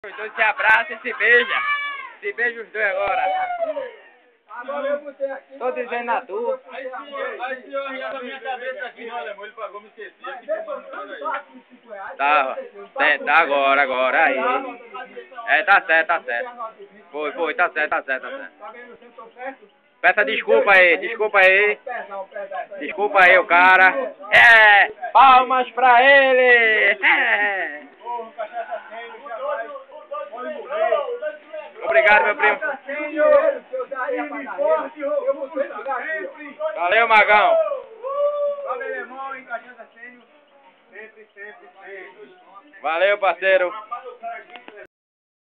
Os dois se abraçam e se beijam. Se beijam os dois agora. Tô dizendo na tua. Aí se eu arriar a minha cabeça aqui, não, alemão, ele pagou, me esqueci. Tá agora, aí. É, tá certo. Foi, tá certo. Peça desculpa aí. Desculpa aí o cara. É, palmas pra ele. É. Obrigado, meu primo. Valeu, Magão. Valeu, parceiro.